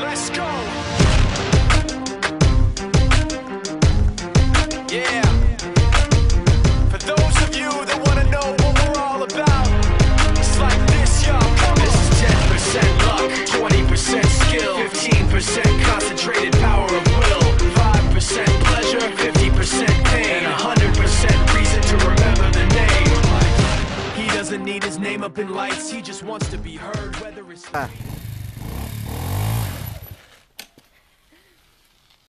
Let's go. Yeah. For those of you that want to know what we're all about, it's like this, y'all. This is 10% luck, 20% skill, 15% concentrated power of will, 5% pleasure, 50% pain, and 100% reason to remember the name. He doesn't need his name up in lights, he just wants to be heard, whether it's